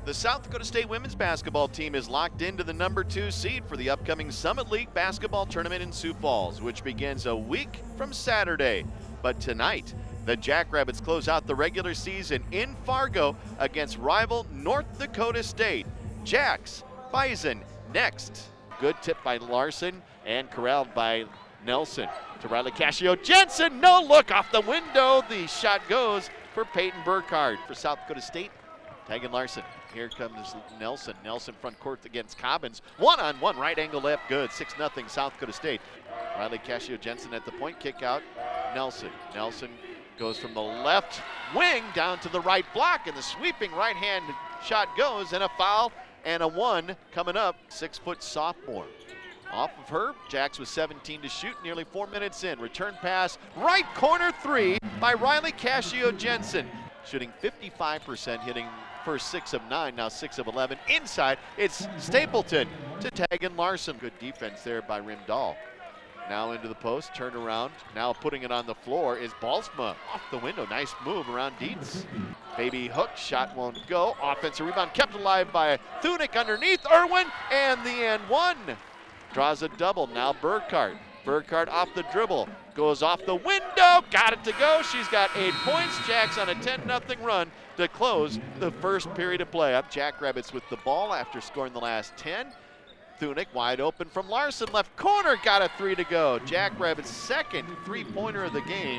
The South Dakota State women's basketball team is locked into the #2 seed for the upcoming Summit League basketball tournament in Sioux Falls, which begins a week from Saturday. But tonight, the Jackrabbits close out the regular season in Fargo against rival North Dakota State. Jacks, Bison, next. Good tip by Larson and corralled by Nelson. To Riley Cascio-Jensen, no look off the window. The shot goes for Peyton Burkhardt. For South Dakota State, Tegan Larson. Here comes Nelson. Nelson front court against Cobbins. One-on-one, right angle layup, good. 6-0 South Dakota State. Riley Cascio-Jensen at the point, kick out. Nelson. Nelson goes from the left wing down to the right block, and the sweeping right hand shot goes, and a foul and a one coming up. 6-foot sophomore. Off of her, Jacks with 17 to shoot, nearly 4 minutes in. Return pass, right corner three by Riley Cascio-Jensen. Shooting 55%, hitting first 6 of 9, now 6 of 11. Inside, it's Stapleton to Tegan Larson. Good defense there by Rimdahl. Now into the post, turn around. Now putting it on the floor is Balsma. Off the window, nice move around Dietz. Baby hook, shot won't go. Offensive rebound kept alive by Thunick underneath Irwin, and the and one. Draws a double, now Burkhardt. Burkhardt off the dribble, goes off the window, got it to go. She's got 8 points. Jacks on a 10-0 run to close the first period of play. Up Jackrabbits with the ball after scoring the last 10. Thunick wide open from Larson, left corner, got a 3 to go. Jackrabbits' second three-pointer of the game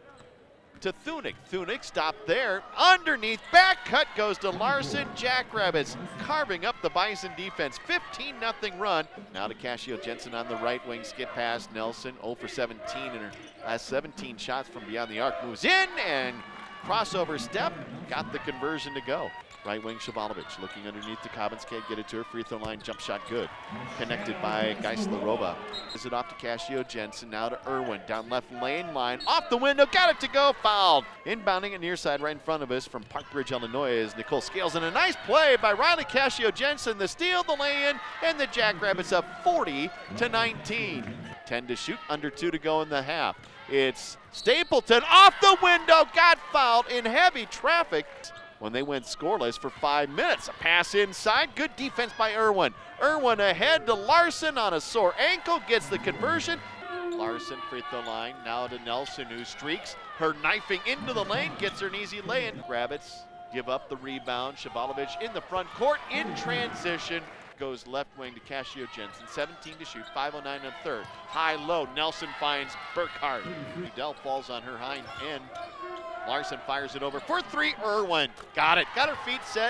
to Thunick. Thunick stopped there, underneath, back cut goes to Larson. Jackrabbits carving up the Bison defense, 15-0 run. Now to Cascio-Jensen on the right wing, skip pass, Nelson 0 for 17 in her last 17 shots from beyond the arc, moves in and crossover step, got the conversion to go. Right wing Shavalovich looking underneath to Cobbins, can't get it to her, free throw line, jump shot good. Connected by Geisler-Roba. Is it off to Cascio-Jensen, now to Irwin, down left lane line, off the window, got it to go, fouled. Inbounding it near side right in front of us from Parkbridge, Illinois is Nicole Scales, and a nice play by Riley Cascio-Jensen, the steal, the lay-in, and the Jackrabbits up 40-19. 10 to shoot, under 2 to go in the half. It's Stapleton off the window, got fouled in heavy traffic when they went scoreless for 5 minutes. A pass inside, good defense by Irwin. Irwin ahead to Larson on a sore ankle, gets the conversion. Larson free throw line, now to Nelson who streaks. Her knifing into the lane, gets her an easy lay-in. Rabbits give up the rebound. Shavalovich in the front court in transition. Goes left wing to Cascio-Jensen, 17 to shoot, 5:09 in third. High-low, Nelson finds Burkhardt. Udell falls on her hind end. Larson fires it over for 3, Irwin. Got it, got her feet set.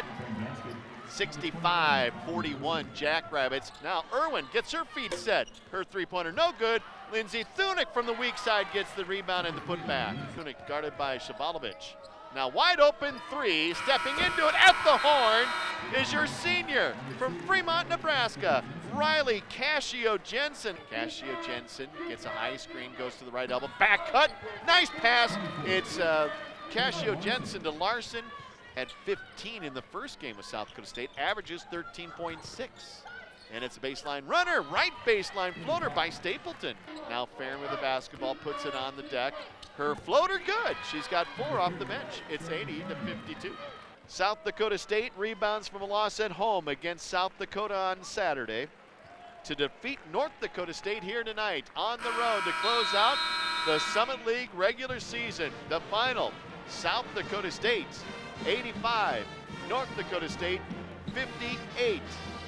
65-41 Jackrabbits. Now Irwin gets her feet set. Her three-pointer no good. Lindsay Thunick from the weak side gets the rebound and the putback. Thunick guarded by Shavalovich. Now wide open 3, stepping into it at the horn is your senior from Fremont, Nebraska, Riley Cascio-Jensen. Cascio-Jensen gets a high screen, goes to the right elbow, back cut, nice pass. It's Cascio-Jensen to Larson. Had 15 in the first game with South Dakota State, averages 13.6. And it's a baseline runner, right baseline floater by Stapleton. Now Farron with the basketball, puts it on the deck. Her floater good, she's got 4 off the bench. It's 80-52. South Dakota State rebounds from a loss at home against South Dakota on Saturday to defeat North Dakota State here tonight on the road to close out the Summit League regular season. The final, South Dakota State 85, North Dakota State 58.